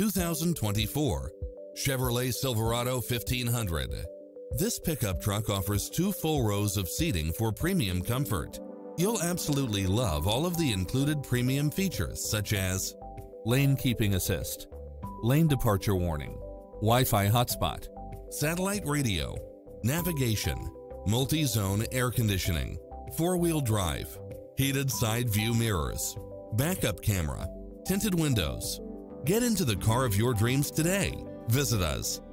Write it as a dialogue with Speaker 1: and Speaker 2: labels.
Speaker 1: 2024 Chevrolet Silverado 1500. This pickup truck offers 2 full rows of seating for premium comfort. You'll absolutely love all of the included premium features such as lane keeping assist, lane departure warning, Wi-Fi hotspot, satellite radio, navigation, multi-zone air conditioning, 4-wheel drive, heated side view mirrors, backup camera, tinted windows. Get into the car of your dreams today. Visit us.